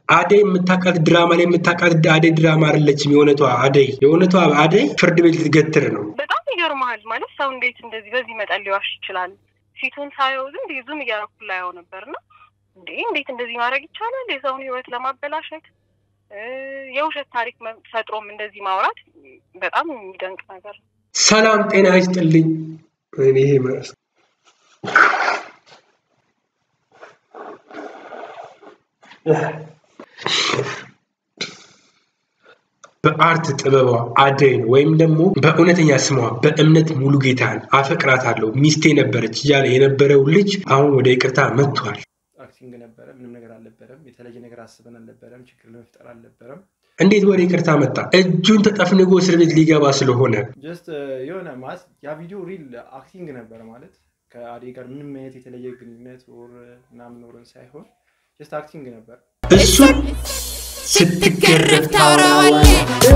አደይ የምታቃት ድራማ ላይ የምታቃት አደይ ድራማ አይደለችም የሆነቷ አደይ ፍርድ ቤት ልትገትር ነው በጣም ይገርማል ማለት ሰው እንዴት እንደዚህ በዚህ መጠን ሊዋሽ ይችላል ፊቱን ሳይው ዝም እያረኩላ ያው ነበርና እንዴት እንደዚህ ማድረግ ይቻላል የሰውን ህይወት ለማበላሸት የውሸት ታሪክ ፈጥሮም እንደዚህ ማውራት በጣም የሚደንቅ ነገር ሰላም ጤና ይስጥልኝ እኔ ማለት በአርት ጥበቧ አደይን ወይም ደግሞ በእውነተኛ ስሟ በእምነት ሙሉጌታን አፈቅራታለሁ ሚስቴ ነበረች ያለ የነበረው ልጅ አሁን ወደ ይቅርታ መጥቷል አክቲንግ ነበረ ምንም ነገር አልነበረም የተለየ ነገር አስበን አልነበረም ችግር ለመፍጠር አልነበረም እንዴት ወደ ይቅርታ መጣ እጁን ተጠፍንጎ እስር ቤት ሊገባ ስለሆነ ጀስት የሆነ ማስ ያ ቪዲዮ ሪል አክቲንግ ነበር ማለት ከአደይ ጋር ምንም አይነት የተለየ ግንኙነት ወር ምናምን ኖረን ሳይሆን ጀስት አክቲንግ ነበር እሱ ስትገረፍ ታወራዋለህ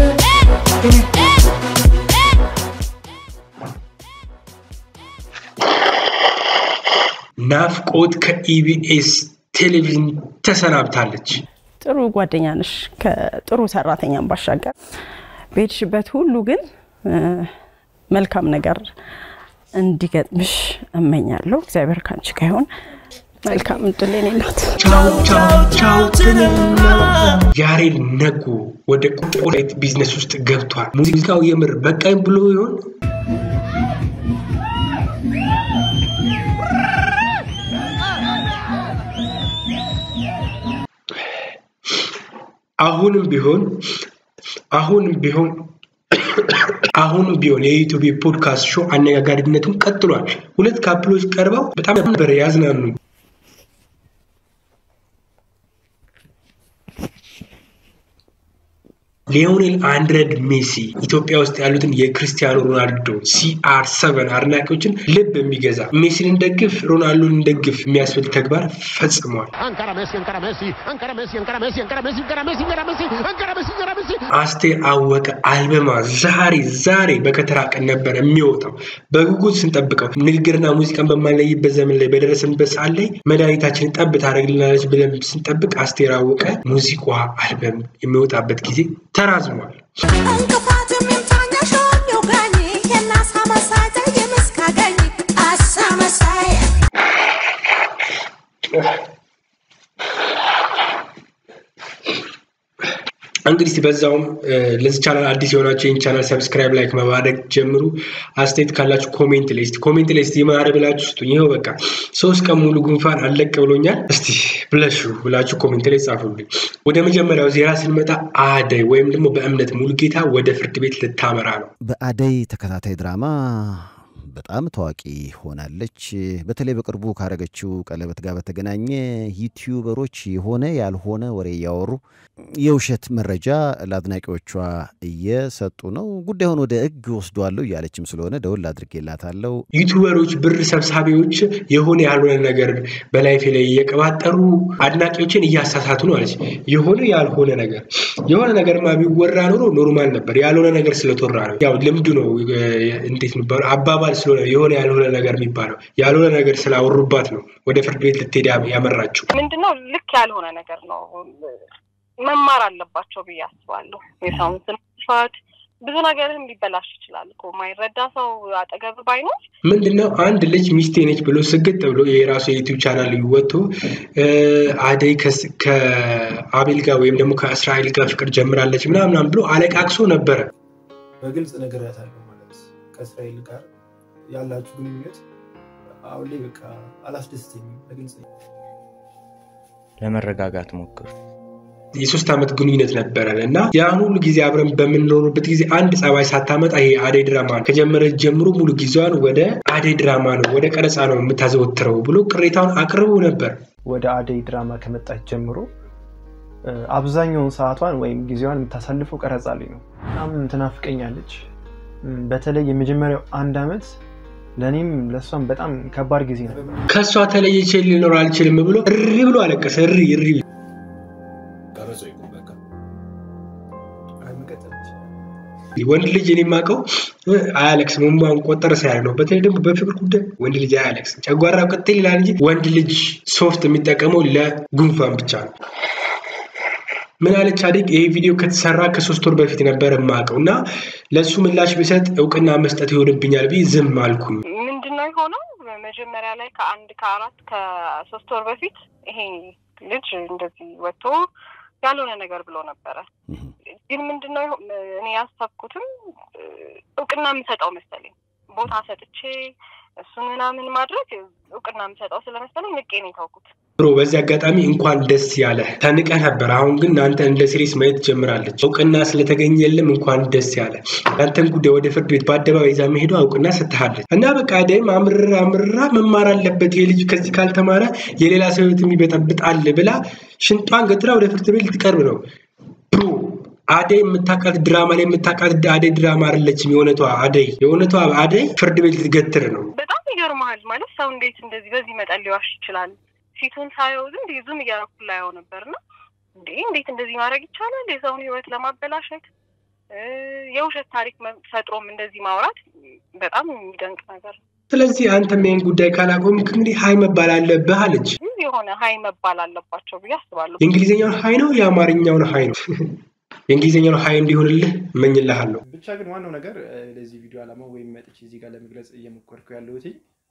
ናፍቆት ከኢቢኤስ ቴሌቪዥን ተሰናብታለች ጥሩ ጓደኛ ነሽ ከጥሩ ሰራተኛም ባሻገር በሄድሽበት ሁሉ ግን መልካም ነገር እንዲገጥምሽ እመኛለሁ እግዚአብሔር ካንቺ ጋር ይሁን መልካም እድል ለኔናት ቻው ያሬድ ነጉ ወደ ኮርፖሬት ቢዝነስ ውስጥ ገብቷል ሙዚቃው የምር በቃኝ ብሎ ይሆን አሁንም ቢሆን የዩቲዩብ ፖድካስት ሾው አነጋጋሪነቱን ቀጥሏል ሁለት ካፕሎች ቀርበው በጣም ነበር ያዝናኑ ሊዮኔል አንድሬድ ሜሲ ኢትዮጵያ ውስጥ ያሉትን የክርስቲያኖ ሮናልዶ CR7 አድናቂዎችን ልብ የሚገዛ ሜሲን እንደግፍ ሮናልዶን እንደግፍ የሚያስፈልግ ተግባር ፈጽሟል አስቴር አወቀ አልበማ ዛሬ በከተራ ቀን ነበር የሚወጣው በጉጉት ስንጠብቀው ንግግርና ሙዚቃን በማለይበት ዘመን ላይ በደረሰንበት ሰዓት ላይ መድኃኒታችንን ጠብ ታደርግልናለች ብለን ስንጠብቅ አስቴር አወቀ ሙዚቃ አልበም የሚወጣበት ጊዜ ተራዝሟል እንግዲህ በዛውም ለዚህ ቻናል አዲስ የሆናችሁ ይህን ቻናል ሰብስክራይብ ላይክ ማድረግ ጀምሩ አስተያየት ካላችሁ ኮሜንት ላይ እስቲ ማረ ብላችሁ ስጡኝ ይሄው በቃ 3 ቀን ሙሉ ጉንፋን አለቀ ብሎኛል እስቲ ብላችሁ ኮሜንት ላይ ጻፉልኝ ወደ መጀመሪያው ዜና ስንመጣ አደይ ወይም ደግሞ በእምነት ሙሉጌታ ወደ ፍርድ ቤት ልታመራ ነው በአደይ ተከታታይ ድራማ በጣም ታዋቂ ሆናለች በተለይ በቅርቡ ካረገችው ቀለበት ጋር በተገናኘ ዩቲዩበሮች የሆነ ያልሆነ ወሬ ያወሩ የውሸት መረጃ ለአድናቂዎቿ እየሰጡ ነው ጉዳዩን ወደ ህግ ወስዷል ያለችም ስለሆነ ደውል አድርጌላታለሁ ዩቲዩበሮች ብር ሰብሳቢዎች የሆነ ያልሆነ ነገር በላይፍ ላይ እየቀባጠሩ አድናቂዎችን እያሳሳቱ ነው አለች የሆነ ነገርማ ቢወራ ኖርማል ነበር ያልሆነ ነገር ስለተወራ ነው ያው ልምዱ ነው እንዴት ነው አባባል ስለሆነ የሆነ ያልሆነ ነገር የሚባለው ያልሆነ ነገር ስላወሩባት ነው ወደ ፍርድ ቤት ልትሄድ ያመራችው ምንድነው ልክ ያልሆነ ነገር ነው መማር አለባቸው በያስባለሁ የሳውን ስንፋት ብዙ ነገርም ሊበላሽ ይችላል እኮ ማይረዳ ሰው አጠገብ ባይኖር ምንድነው አንድ ልጅ ሚስቴ ነች ብሎ ስግጥ ብሎ የራሱ የዩቲዩብ ቻናል ይወጡ አደይ ከአቤል ጋር ወይም ደግሞ ከእስራኤል ጋር ፍቅር ጀምራለች ምናምን ብሎ አለቃቅሶ ነበር በግልጽ ነገር ያታለው ማለት ከእስራኤል ጋር ያላችሁ ግንኙነት አሁን ላይ በቃ አላስደስተኝም በግልጽ ለመረጋጋት ሞክር የ3 አመት ግንኙነት ነበርና ያን ሁሉ ጊዜ አብረን በመኖርበት ጊዜ አንድ ጸባይ ሳታመጣ ይሄ አደይ ድራማ ከጀመረ ጀምሮ ሙሉ ጊዜዋን ወደ አደይ ድራማ ነው ወደ ቀረጻ ነው የምታዘወትረው ብሎ ቅሬታውን አቅርቦ ነበር ወደ አደይ ድራማ ከመጣች ጀምሮ አብዛኛውን ሰዓቷን ወይም ጊዜዋን የምታሳልፈው ቀረጻ ላይ ነው በጣም ትናፍቀኛለች በተለይ የመጀመሪያው 1 አመት ለኔም ለሷም በጣም ከባድ ጊዜ ነበር ከሷ ተለይቼ ሊኖር አልችልም ብሎ እሪ ብሎ አለቀሰ እሪ ቀረጾ ይቆበቃ አይመቀጠልሽ ወንድ ልጅ እኔ ማቀው አያለቅስ ሙማን ቆጠረ ሳይል ነው በተለይ ደግሞ በፍቅር ጉዳይ ወንድ ልጅ አያለቅስ ጨጓራው ቀጥል ይላል እንጂ ወንድ ልጅ ሶፍት የሚጠቀመው ለጉንፋን ብቻ ነው ምን አለች አደይ ይሄ ቪዲዮ ከተሰራ ከ3 ወር በፊት ነበር ማቀውና ለሱ ምላሽ ቢሰጥ እውቅና መስጠት ይወድብኛል ቢ ዝም አልኩኝ ምንድነው ሆኖ መጀመሪያ ላይ ከ3 ወር በፊት ይሄ ልጅ እንደዚህ ወጥቶ ያልሆነ ነገር ብሎ ነበር ግን ምንድነው እኔ ያሳብኩትም እውቅና መስጠው መሰለኝ ቦታ ሰጥቼ እሱንና ምን ማድረግ እውቅና መስጠው ስለመሰለኝ ንቄ ነው ታውቁት ብሮ በዚህ አጋጣሚ እንኳን ደስ ያለ ተንቀህ ነበር አሁን ግን አንተ እንደ ሲሪየስ ማየት ጀምራለች እውቅና ስለተገኘልም እንኳን ደስ ያለ አንተን ጉዳይ ወደ ፍርድ ቤት በአደባባይ ይዛ መሄዷ እውቅና ሰጥሃለች እና በቃ አደይም አምርራ መማር አለበት የልጅ ከዚህ ካልተማረ የሌላ ሰው ህይወት ይበጠብጣል ብላ ሽንጧን ገትራ ወደ ፍርድ ቤት ልትቀርብ ነው ብሮ አደይ የምታቃት ድራማ ላይ የምታቃት አደይ ድራማ አይደለችም የሆነቷ አደይ ፍርድ ቤት ልትገትር ነው በጣም ይገርማል ማለት ሰው እንዴት እንደዚህ በዚህ መጠን ሊዋሽ ይችላል ፊቱን ሳይው ዝም እያረኩላ ያው ነበርና እንዴት እንደዚህ ማድረግ ይቻላል የሰውን ህይወት ለማበላሸት የውሸት ታሪክ ፈጥሮም እንደዚህ ማውራት በጣም የሚደንቅ ነገር ስለዚህ አንተ ምን ጉዳይ ካላቆምክ እንግዲህ ሃይ መባል አለብህ አለች የሆነ ሃይ መባል አለባቸው ብዬ አስባለሁ የእንግሊዘኛው ሃይ ነው የአማርኛው ሃይ ነው የእንግሊዘኛው ሃይ እንዲሆንልህ እመኝልሃለሁ ብቻ ግን ዋናው ነገር ለዚህ ቪዲዮ አላማው ወይም መጥቼ እዚህ ጋር ለመግለጽ እየሞከርኩ ያለሁት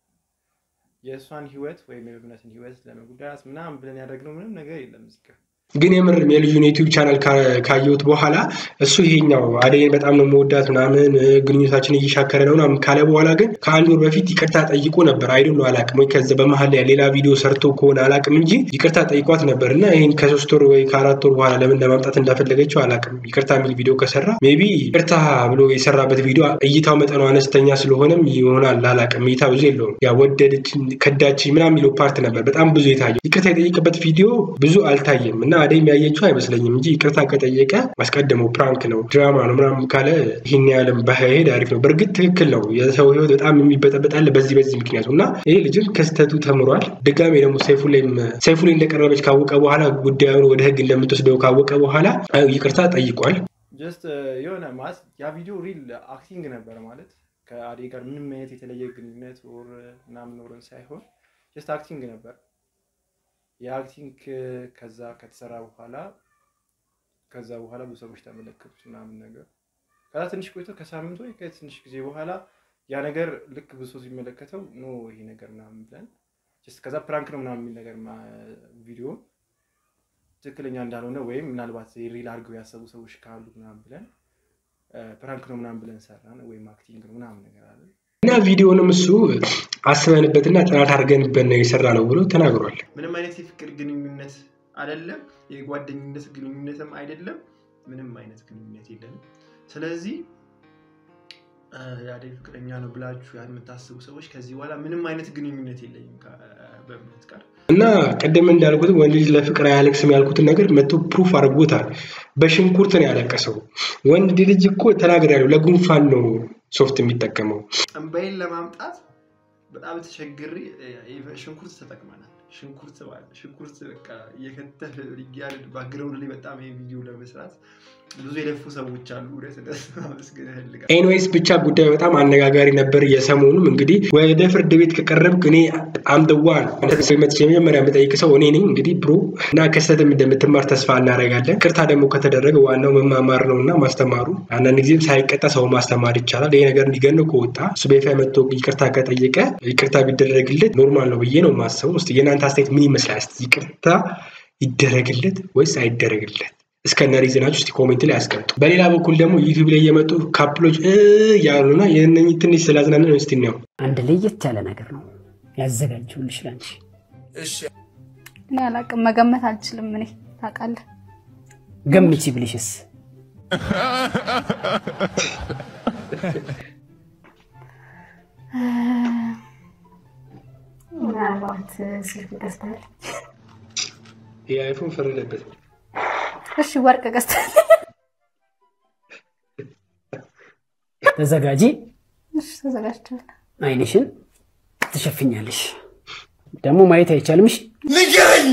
የሷን ህይወት ወይ የብነትን ህይወት ለመጉዳት ምናምን ብለን ያደረግነው ምንም ነገር የለም እዚህ ጋር ግን የምርም የልጁን ዩቲዩብ ቻናል ካየሁት በኋላ እሱ ይሄኛው አደይን በጣም ነው መወዳት ምናምን ግንኙነታችን እየሻከረ ነው ካለ በኋላ ግን ከአንድ ወር በፊት ይቅርታ ጠይቆ ነበር አይደል ነው አላቅም ወይ ከዛ በመሃል ላይ ሌላ ቪዲዮ ሰርቶ ከሆነ አላቅም እንጂ ይቅርታ ጠይቋት ነበርና ይሄን ከ3 ወር ወይ ከ4 ወር በኋላ ለምን ለማምጣት እንዳፈለገችው አላቅም ይቅርታ ሚል ቪዲዮ ከሰራ ሜቢ ይቅርታ ብሎ የሰራበት ቪዲዮ እይታው መጠኑ አነስተኛ ስለሆነም ይሆናል አላቅም እይታ ብዙ የለውም ያ ወደደች ከዳች ምናምን የሚለው ፓርት ነበር በጣም ብዙ የታየው ይቅርታ የጠየቀበት ቪዲዮ ብዙ አልታየም እና አደይ የሚያየችው አይመስለኝም እንጂ ይቅርታ ከጠየቀ ማስቀደመው ፕራንክ ነው ድራማ ነው ምናምን ካለ ይሄን ያለም በሄድ አሪፍ ነው በርግጥ ትክክል ነው የሰው ህይወት በጣም የሚበጠበጣል በዚህ ምክንያቱና ይሄ ልጅም ከስተቱ ተምሯል ድጋሜ ደግሞ ሰይፉ ላይ እንደቀረበች ካወቀ በኋላ ጉዳዩን ወደ ህግ እንደምትወስደው ካወቀ በኋላ ይቅርታ ጠይቋል ጀስት የሆነ ማለት ያ ቪዲዮ ሪል አክቲንግ ነበር ማለት ከአደይ ጋር ምንም አይነት የተለየ ግንኙነት ወር ምናምን ኖረን ሳይሆን ጀስት አክቲንግ ነበር የአክቲንግ ከዛ ከተሰራ በኋላ ብዙ ሰዎች ተመለከቱት ምናምን ነገር ከዛ ትንሽ ቆይቶ ከሳምንት ወይ ከትንሽ ጊዜ በኋላ ያ ነገር ልክ ብዙ ሰው ሲመለከተው ነው ይሄ ነገር ምናምን ብለን ጀስት ከዛ ፕራንክ ነው ምናምን ነገር ቪዲዮ ትክክለኛ እንዳልሆነ ወይም ምናልባት ሪል አድርገው ያሰቡ ሰዎች ካሉ ምናምን ብለን ፕራንክ ነው ምናምን ብለን ሰራን ወይም አክቲንግ ነው ምናምን ነገር አለ እና ቪዲዮንም እሱ አስበንበትና ጥናት አድርገንበት ነው የሰራነው ብሎ ተናግሯል ምንም አይነት የፍቅር ግንኙነት አይደለም የጓደኝነት ግንኙነትም አይደለም ምንም አይነት ግንኙነት የለንም ስለዚህ ያደይ ፍቅረኛ ነው ብላችሁ የምታስቡ ሰዎች ከዚህ በኋላ ምንም አይነት ግንኙነት የለኝም በእምነት ጋር እና ቀደም እንዳልኩት ወንድ ልጅ ለፍቅር አያለቅስም ያልኩትን ነገር መጥቶ ፕሩፍ አድርጎታል በሽንኩርት ነው ያለቀሰው ወንድ ልጅ እኮ ተናግሬያለሁ ለጉንፋን ነው ሶፍት የሚጠቀመው እንባይን ለማምጣት በጣም ተቸግሬ ሽንኩርት ተጠቅመናል ሽንኩርት በቃ የከተፈ ይያል ባክግራውንድ ላይ በጣም ይሄ ቪዲዮ ለመስራት ብዙ የለፉ ሰዎች አሉ ኤኒዌይስ ብቻ ጉዳዩ በጣም አነጋጋሪ ነበር የሰሞኑም እንግዲህ ወደ ፍርድ ቤት ከቀረብክ እኔ አምደዋን የመጀመሪያ መጠይቅ ሰው እኔ ነኝ እንግዲህ ብሮ እና ከስተትም እንደምትማር ተስፋ እናደርጋለን ቅርታ ደግሞ ከተደረገ ዋናው መማማር ነውና ማስተማሩ አንዳንድ ጊዜም ሳይቀጣ ሰው ማስተማር ይቻላል ይሄ ነገር እንዲገነው ከወጣ እሱ በይፋ መጥቶ ይቅርታ ከጠየቀ ይቅርታ ቢደረግለት ኖርማል ነው ብዬ ነው ማሰበው እስቲ የናንተ አስተያየት ምን ይመስላል ይቅርታ ይደረግለት ወይስ አይደረግለት እስከነ ሪዝናችሁ እስቲ ኮሜንት ላይ አስቀምጡ በሌላ በኩል ደግሞ ዩቲዩብ ላይ የመጡ ካፕሎች ያሉና የነኝ ትንሽ ስላዝናና ነው እስቲ ነው አንድ ለየት ያለ ነገር ነው ያዘጋጁልሽ ላንቺ እሺ እኔ አላቅም መገመት አልችልም እኔ ታውቃለህ ገምቺ ብልሽስ ምናልባት ስልክ ገዝተሃል የአይፎን ፈረደበት እሺ ወርቅ ገዝተሃል ተዘጋጂ እሺ ተዘጋጅተሃል አይንሽን ትሸፍኛለሽ ደግሞ ማየት አይቻልምሽ ንገረኝ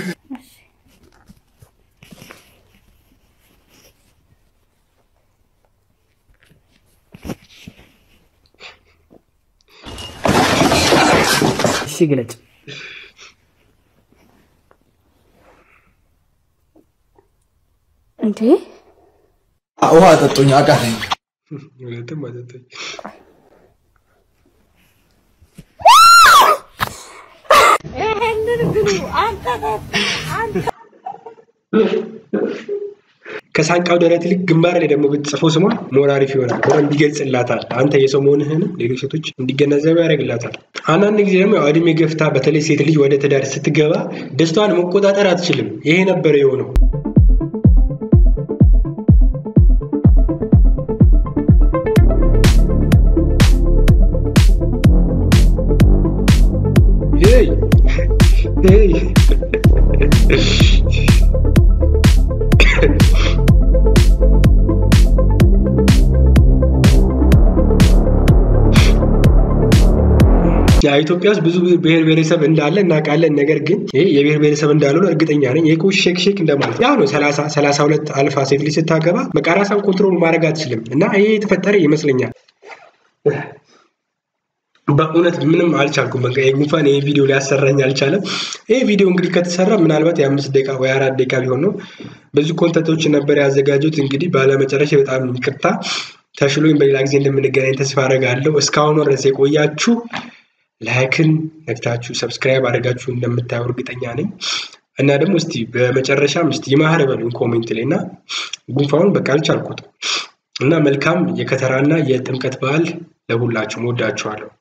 እሺ ግለጭ እንዴ ውሃ አጠጡኝ አቃተኝ ወለተም አጠጡኝ ከሳንቃው ደረት ልክ ግንባር ላይ ደግሞ ብትጽፈው ስሟ ሞራሪፍ ይሆናል በደንብ ይገልጽላታል አንተ የሰው መሆንህን ሌሎች ሴቶች እንዲገነዘቡ ያደርግላታል አንዳንድ ጊዜ ደግሞ እድሜ ገፍታ በተለይ ሴት ልጅ ወደ ትዳር ስትገባ ደስታዋን መቆጣጠር አትችልም ይሄ ነበር የሆነው Hey. ኢትዮጵያ ውስጥ ብዙ ብሔር ብሔረሰብ እንዳለ እናውቃለን ነገር ግን ይሄ የብሔር ብሔረሰብ እንዳልሆነ እርግጠኛ ነኝ ይሄ ሼክ እንደማለት ያው ነው 30 32 አልፋ ሴት ልጅ ስታገባ በቃ ራሷን ኮንትሮል ማድረግ አትችልም እና ይሄ የተፈጠረ ይመስለኛል በእውነት ምንም አልቻልኩም በቃ የጉንፋን ይሄ ቪዲዮ ላይ ያሰራኝ አልቻለም ይሄ ቪዲዮ እንግዲህ ከተሰራ ምናልባት የ5 ደቂቃ ወይ 4 ደቂቃ ቢሆን ነው ብዙ ኮንተንቶች ነበር ያዘጋጁት እንግዲህ ባለመጨረሻ በጣም ይቅርታ ተሽሎኝ በሌላ ጊዜ እንደምንገናኝ ተስፋ አደርጋለሁ እስካሁን ድረስ የቆያችሁ ላይክን ነክታችሁ ሰብስክራይብ አድርጋችሁ እንደምታዩ እርግጠኛ ነኝ እና ደግሞ እስቲ በመጨረሻም እስቲ ይማህር በሉኝ ኮሜንት ላይና ጉንፋኑን በቃ አልቻልኩት እና መልካም የከተራና የጥምቀት በዓል ለሁላችሁም ወዳችኋለሁ